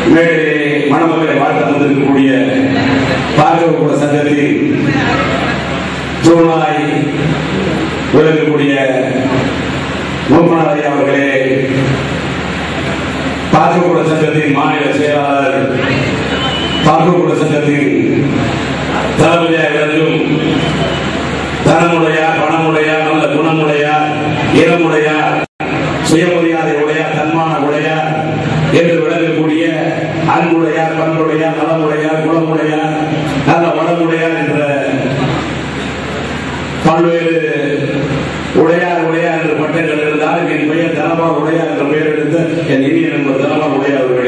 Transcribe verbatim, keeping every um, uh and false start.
மேலே மணமக்களை வாழ்த்த வந்திருக்கக்கூடிய பார்க்கக்கூட சங்கத்தில் தூணாய் விளங்கக்கூடிய மூப்பனாரி அவர்களே, பார்க்கக்கூட சங்கத்தின் மாநில செயலாளர், பார்க்கக்கூட சங்கத்தின் தளபதியாக விளங்கும் தனமுடையா, பணமுடையா, நல்ல குணமுடையா, இனமுடையா, சுயமரியாதை உடையா, தன்மான உடையா என்று விளங்கக்கூடிய அன்புடையார், பண்புடையார், நலமுடையார், குணமுடையார், நல்ல வளமுடையார் என்ற பல்வேறு உடையார் உடையார் என்ற பட்டங்கள் இருந்தால் என் பெயர் தனபால் உடையார் என்ற பெயர் எடுத்து என் இனிய நண்பர் தனபால் உடையார்